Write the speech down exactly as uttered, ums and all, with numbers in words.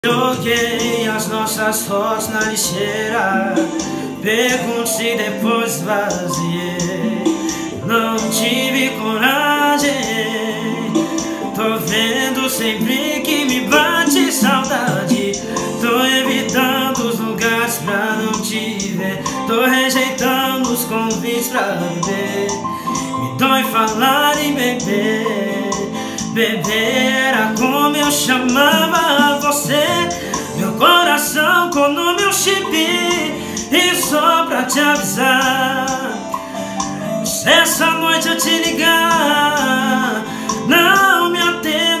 Joguei as nossas fotos na lixeira, pergunte depois vaziei. Não tive coragem, tô vendo sempre que me bate saudade. Tô evitando os lugares pra não te ver, tô rejeitando os convites pra beber. Me dói falar em beber, beber era como eu chamava você. Meu coração com no meu chip, e só pra te avisar, se essa noite eu te ligar, não me atenda.